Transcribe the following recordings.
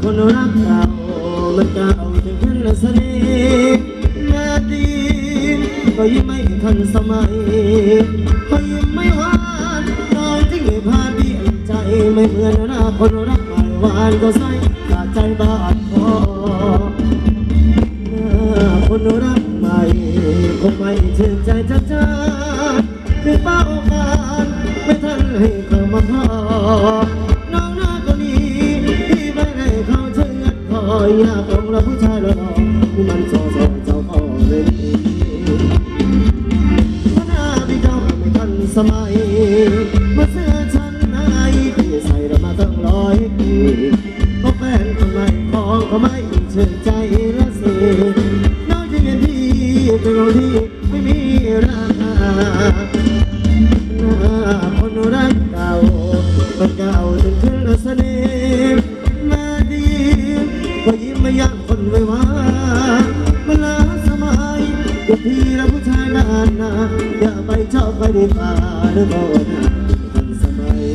คนรักเรามันเก่าถึงขึ้นสนิทแม่ดีก็ยิ้มไม่ทันสมัยก็ยิ้มไม่หวานน้อยที่พาเปลี่ยนใจไม่เหมือนหน้าคนรักใหม่หวานก็ใส่ขาดใจบาดคอหน้าคนรักใหม่คงไม่ชื่นใจจ้าคือเป้าการไม่ทันให้เข้ามาพอน้องหน้าก็นี้ที่ไม่ได้เข้าเชื่อคอยอยากลงแล้วผู้ชายหล่อที่มันโซ่เจ้าพ่อเลยพระหน้าพี่เจ้าไม่ทันสมัยมาเสื้อชั้นในที่ใส่เรามาตั้ง100 ปีก็แฟนคนใหม่ของเขาไม่เชื่อใจละสิน้องจะเห็นที่เป็นเราที่ไม่มีราคาหน้าคนรักเก่ามันเก่าจนขึ้นสนิทมาดีก็ยิ้มไม่ยั้งคนไว้ว่ามันล้าสมัยทุกทีแล้วผู้ชายนานนาอย่าไปชอบไปดีกว่าหรือบ่นะทันสมัย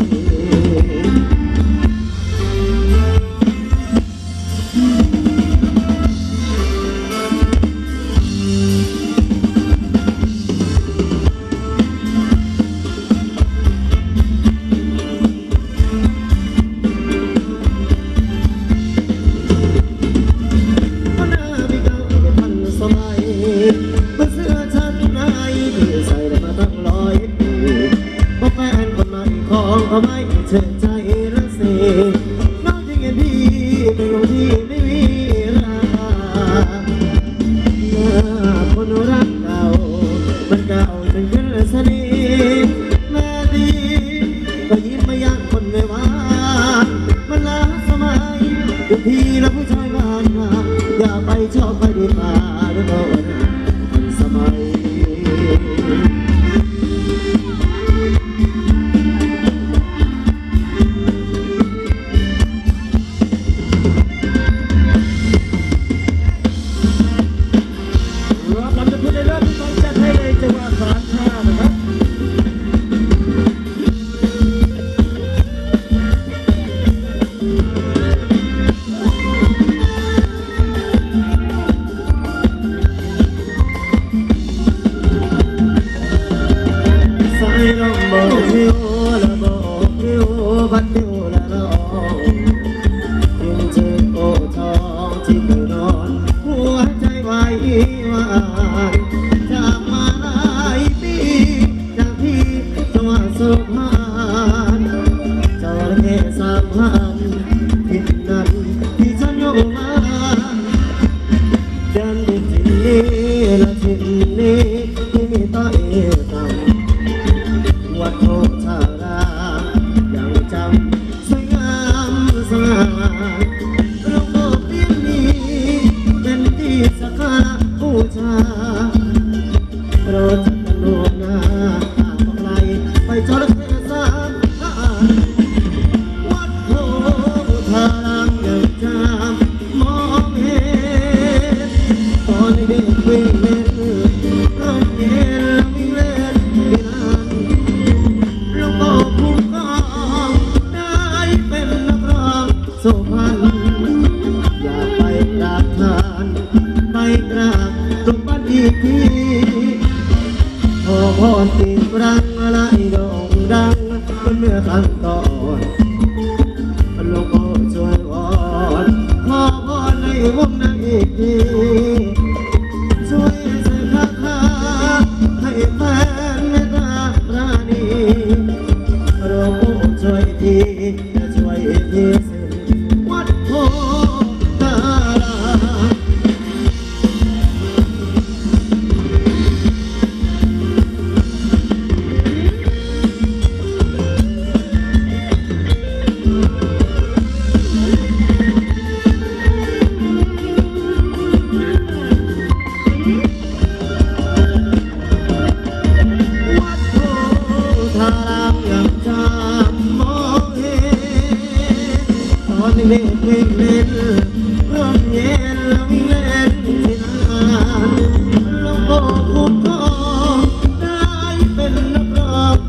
เขาไม่เชื่อใจละสิน้องจริงอย่างพี่เป็นคนที่ไม่มีราคาหน้าคนรักเก่ามันเก่าจนขึ้นสนิทแม่ดีก็ยิ้มไม่ยั้งคนไม่ว่ามันล้าสมัยทุกทีแล้วผู้ชายบ้านมาอย่าไปชอบไปดีกว่าหรือเปล่าทันสมัย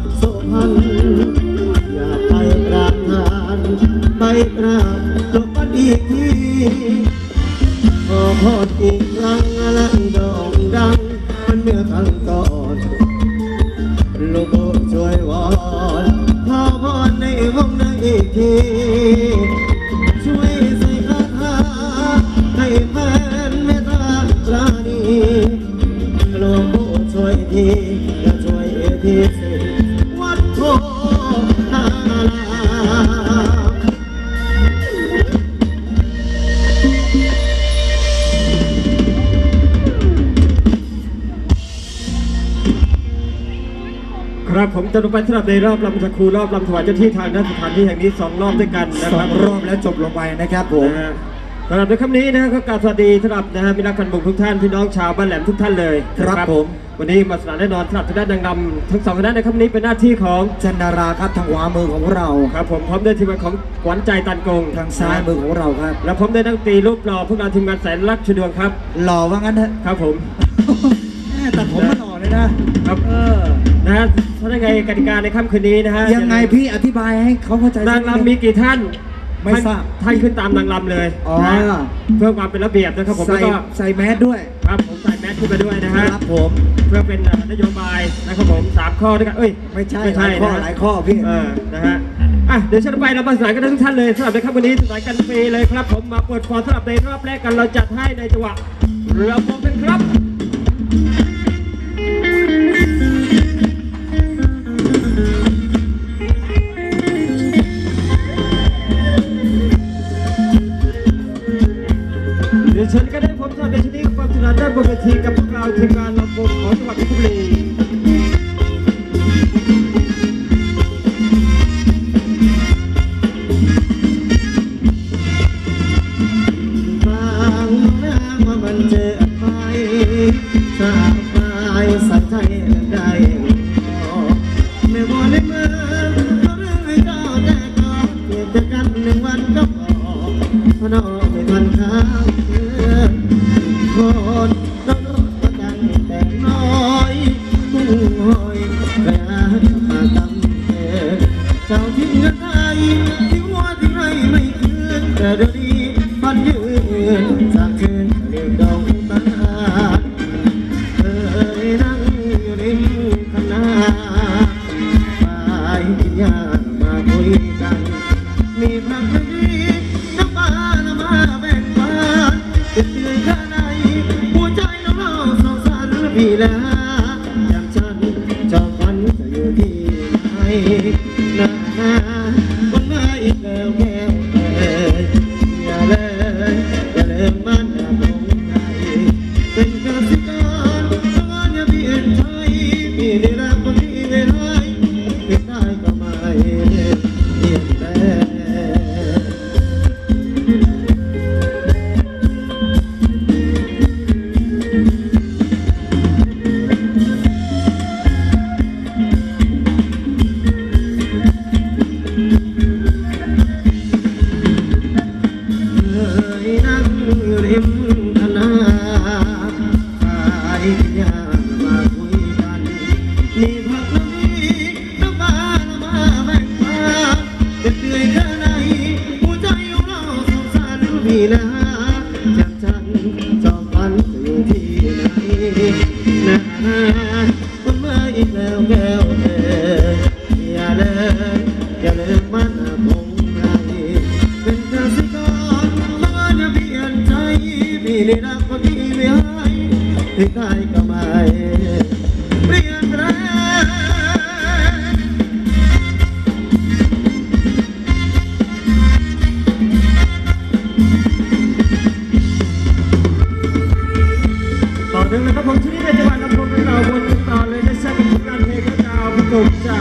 อยากไปกราบทานไปกราบหลวงพ่ออีกทีขอพอดอีกครั้งและโด่งดังมันเมื่อครั้งก่อนลูกโบช่วยวอนขอพรในห้องในอีกทีช่วยใส่คาถาให้แฟนเมตตาปราณีหลวงปู่ช่วยทีและช่วยทีสิวัดโพธารามครับผมจะลงไปสำหรับในรอบลำสคูรอบลำถวายเจ้าที่ทางด้านสถานที่แห่งนี้2 รอบด้วยกันนะครับ 2 รอบแล้วจบลงไปนะครับผมสำหรับในคำนี้นะก็กราบสวัสดีสำหรับนะฮะมิตรรักกันบุกทุกท่านพี่น้องชาวบ้านแหลมทุกท่านเลยครับผมวันนี้มาสนานแน่นอนสำหรับทางด้านนางรำทั้ง2คณะในคำนี้เป็นหน้าที่ของจันดาราครับทางขวามือของเราครับผมพร้อมด้วยทีมงานของขวัญใจตันกงทางซ้ายมือของเราครับและผมได้นักตีรูปหล่อพวกเราทีมงานแสนรักชดวงครับหล่อว่างั้นเถอะครับผมแต่ผมมันหล่อเลยนะครับนะฮะถ้าได้ไงกติกาในค่ำคืนนี้นะฮะยังไงพี่อธิบายให้เขาเข้าใจนางรำมีกี่ท่านไม่ทราบท่านขึ้นตามนางรำเลยเพื่อความเป็นระเบียบนะครับผมแล้วก็ใส่แมสด้วยครับผมใส่แมสขึ้นไปด้วยนะฮะครับผมเพื่อเป็นนโยบายนะครับผม3 ข้อด้วยกันไม่ใช่หลายข้อพี่นะฮะเดี๋ยวเชิญไปเราประสานกันทุกท่านเลยสำหรับในค่ำวันนี้สนานกันฟรีเลยครับผมมาเปิดฟอร์สำหรับในรอบแรกกันเราจัดให้ในจังหวะเรือพงกันครับเชิญกันได้ผมทำในที่นี้ความสนุกด้านบนเวทีกับพวกเราทีมงานลำวงของจังหวัดเพชรบุรีบางน้ำว่ามันเจอไปสาบายสัจใจได้ไม่ว่าในเมื่อเขาเรื่องให้เจ้าแต่ก็เพียงแต่กัน1 วันก็พอน้องไม่ทันข้าวคนต้องรู้กันแต่น้อยมุ่งหอยกระมากำเจ้าทิ้งเงินไทยทิ้งว่าทิ้งให้ไม่คืนแต่เดี๋ยวนี้พันยืนจากเชิญเรียกดองตานั่งอยู่ริมคณะไปกินยามาคุยกันมีพักดีน้ำปลาน้ำมาแบ่งปันเดือดแค่ไหนหัวใจน้องเราสงสารพี่แล้วอย่างฉันจอมฝันจะอยู่ที่ไหนนะวันมาอีกแล้วแก้วอย่าเลยมันอย่าลงใจเป็นกสิกรทำงานอย่าเปลี่ยนใจพี่ได้รักคนที่ไม่ได้เพียงได้ก็ไม่เปลี่ยนแปลงนะครับผมที่นี่ในจังหวัดลำพูนของเราวนต่อเลยได้ใช้เป็นผลงานเพลงของดาวประกบจาก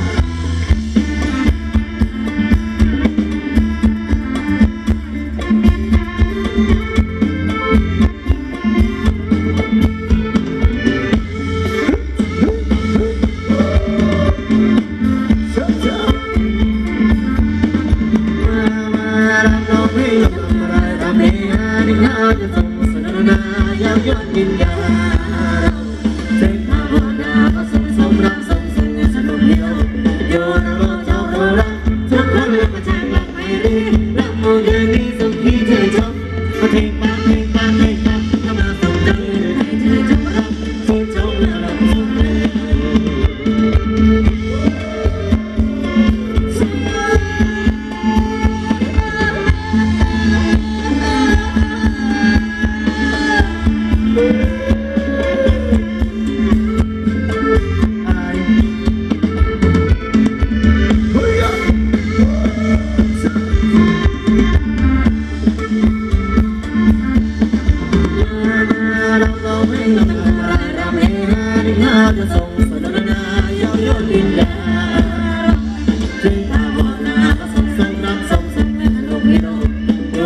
Hãy subscribe cho kênh Ghiền Mì Gõ để không bỏ lỡ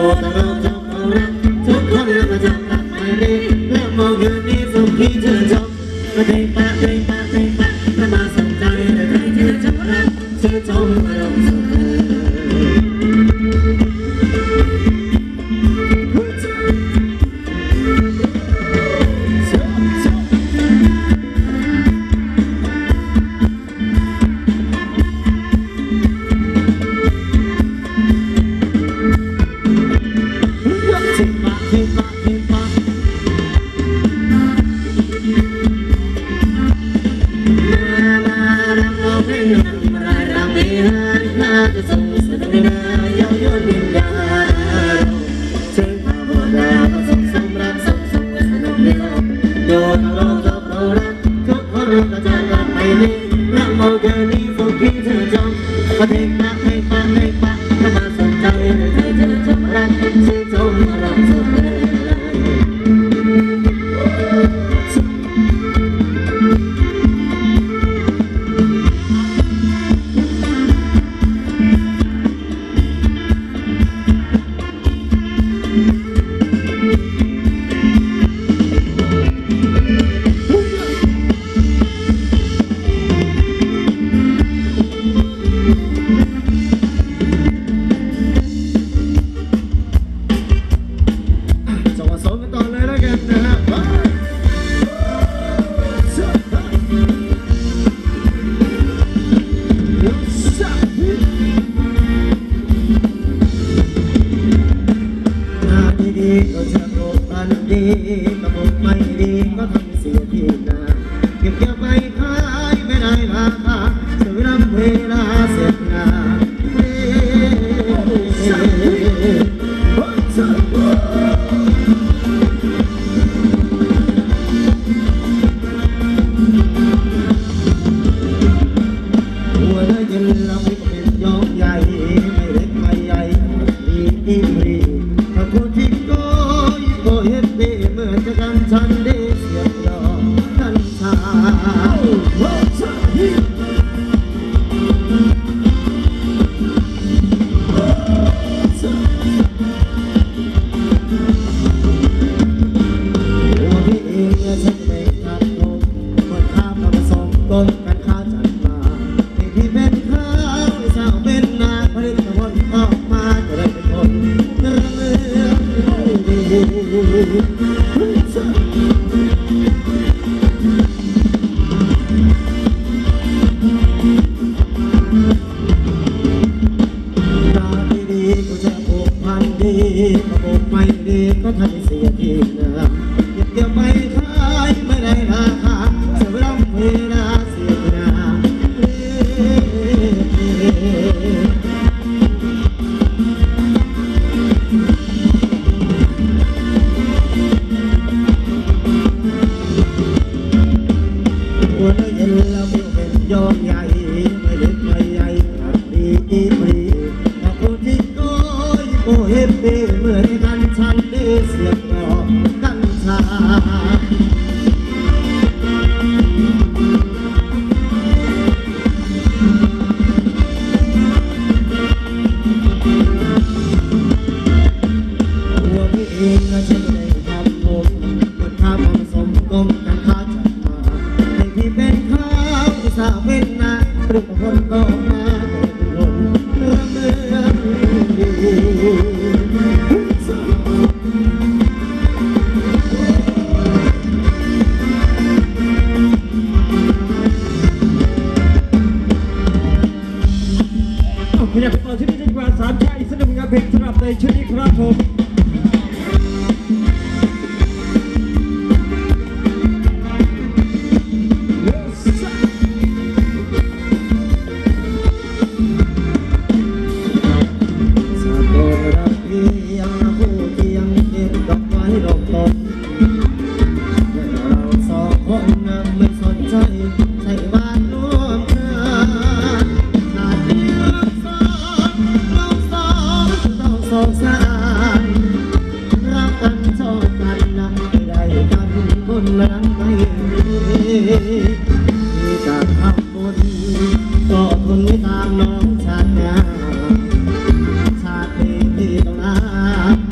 แต่เราจะเอารักทุกคนแล้วก็จะกลับไปดีและมองคืนนี้สุขที่เธอจบมาเด้งปะเด้งปะเด้งปะถ้ามาสนใจแต่ใครเธอจะรักเธอจงมาลงสุดอยากต่อที่นี่ดีกว่าสามชาติสนุกงานเพลงสำหรับในชุดนี้ครับผมชาติที่ต้องลา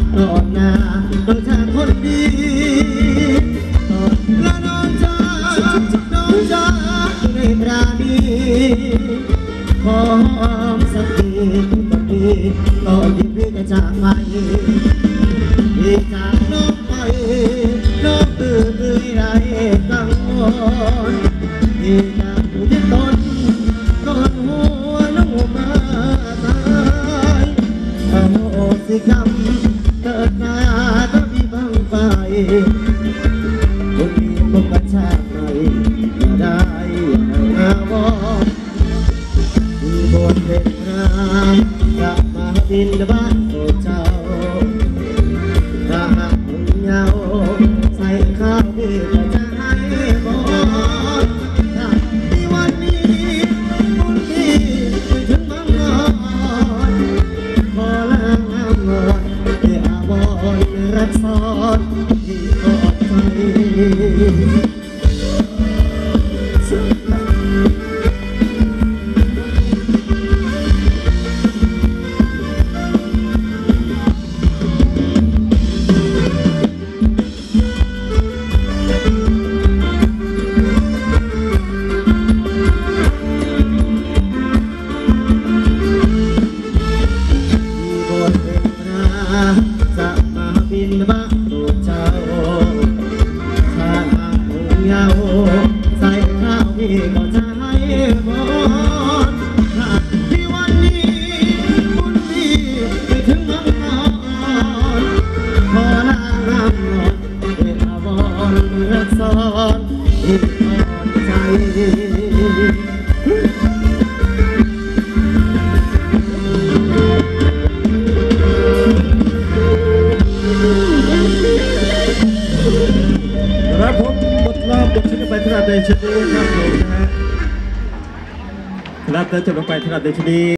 จากไปที่จากน้องไปน้องตื่นไรกังวลที่จากอยู่ที่ต้นก่อนหัวน้องมาตายอโหสิกรรมเกิดมาต้องมีบังไฟคนมีพบกันชาติใหม่ก็ได้อาวรที่บนเป็นน้ำกลับมาดินบ้านโอเจ้าถ้าหากมึงเหงาใส่ข้าวพี่ก็จะให้บอนถ้าที่วันนี้คุณพี่ไม่ถึงบางนอนพอล้างน้ำนอนที่อาวรรักซ้อนที่กอดใจจะมาบินบ้านตัวเจ้าถ้าหากมึงเหงาใส่ข้าวพี่ก็จะให้บอนถ้าที่วันนี้คุณพี่ไม่ถึงบางนอนพอลาน้ำนอนเป็นอาวรรักซ้อนอีกอ่อนใจครับผมบทรอบบทชิ้นไปถนัดในชนีครับผมนะฮะครับแล้วจบลงไปถนัดในชนี